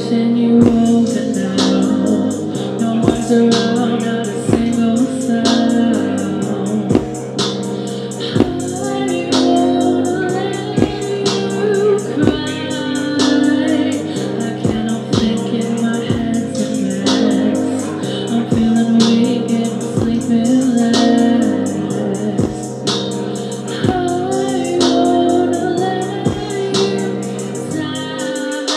pushing you over now. No one's around, not a single sound. I wanna let you cry. I cannot think in my head's a mess. I'm feeling weak and I'm sleeping less. I wanna let you die.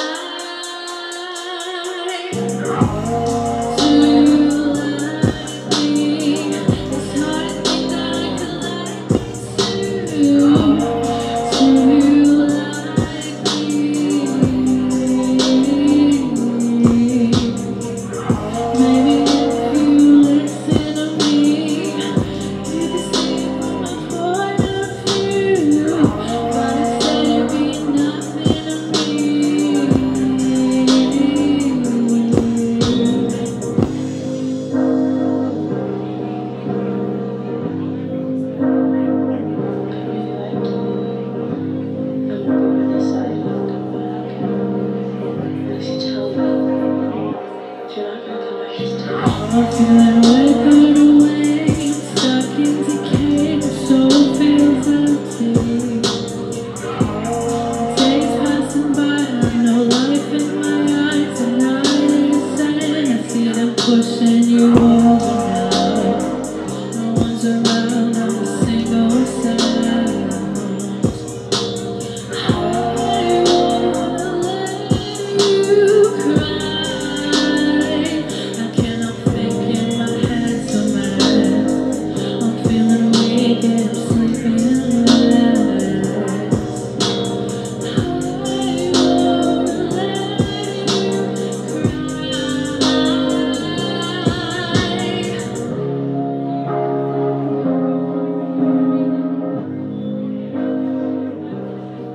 I'm feeling withered away, stuck in decay, my soul feels empty. Days passing by, I have no life in my eyes, and I listen, I see them pushing you over now. No one's around, not a single sound. I wanna let you cry. I cannot think in my head's a mess. I'm feeling weak and I'm sleeping less. I wanna let you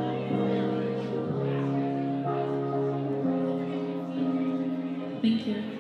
cry. Thank you.